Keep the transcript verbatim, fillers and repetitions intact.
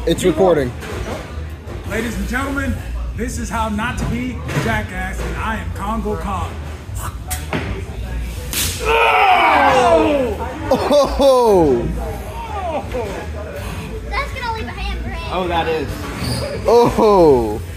It's recording. Ladies and gentlemen, this is how not to be a jackass, and I am Kongo Kong. Oh! That's gonna leave a handprint. Oh, that is. Oh!